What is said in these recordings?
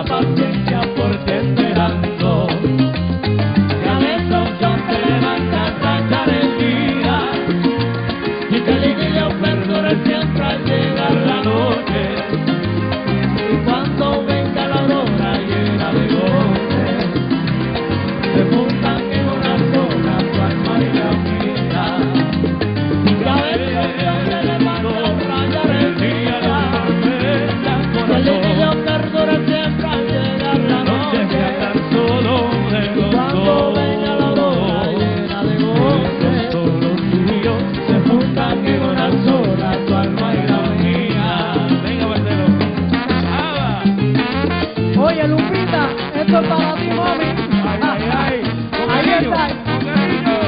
paciencia por ti esperando. Y a veces yo te levanto a rayar el día, y que el idilio perdure siempre al llegar la noche. Y cuando venga la aurora llena de goce, se fundan en una sola tu alma y la mía. Y a veces yo te levanto a rayar el día, y el idilio perdure siempre al llegar la noche. Y cuando venga la aurora llena de goce, se fundan en una sola tu alma y la mía. Venga, Bardero. Oye, Lupita, esto es para ti, mami. Ay, ay, ay. Con Ahí cariño, está. con cariño.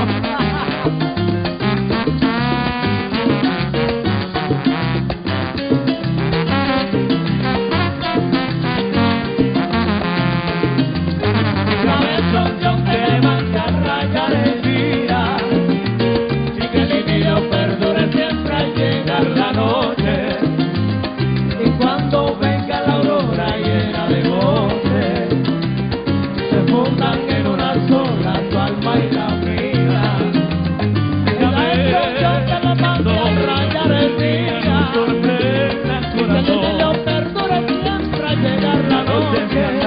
Y a veces yo te levanto a rayar el día, y que el idilio perdure siempre al llegar la noche. Y cuando venga la aurora llena de goce, se fundan en una sola tu alma y la mía. Y a veces yo te levanto a rayar el día, y que el idilio perdure siempre al llegar la noche.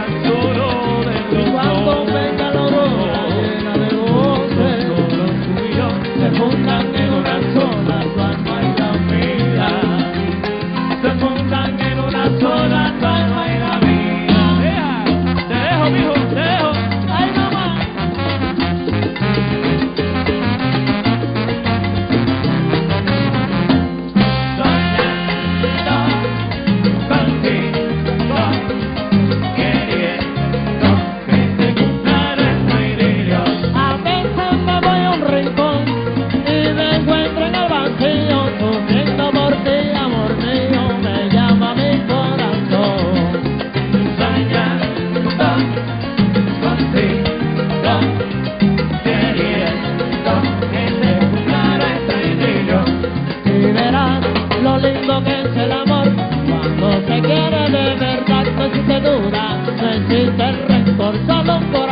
Y cuando venga la aurora llena de goce, se fundan en una sola tu alma y la mía. Se fundan en una sola tu alma y la mía. Te dejo, mijo, te dejo. ¡Ay, mamá! Soñando contigo, queriendo que se cumpla nuestro idilio. A veces me voy a un rincón y me encuentro en el vacío, sufriendo por ti, amor mío, me llama mi corazón. Soñando contigo, queriendo que se cumpla nuestro idilio. Y verás lo lindo que es el amor, cuando se quiere de verdad, no existe duda, no existe rencor, solo un corazón.